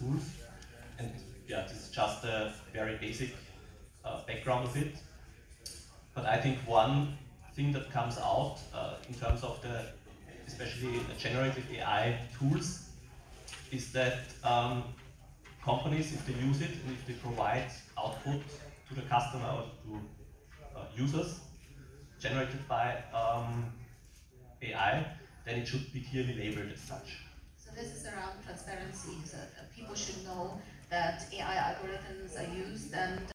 tools. And yeah, this is just a very basic background of it. But I think one thing that comes out in terms of especially the generative AI tools, is that companies, if they use it and if they provide output to the customer or to users generated by AI, then it should be clearly labeled as such. So this is around transparency, so that people should know that AI algorithms are used and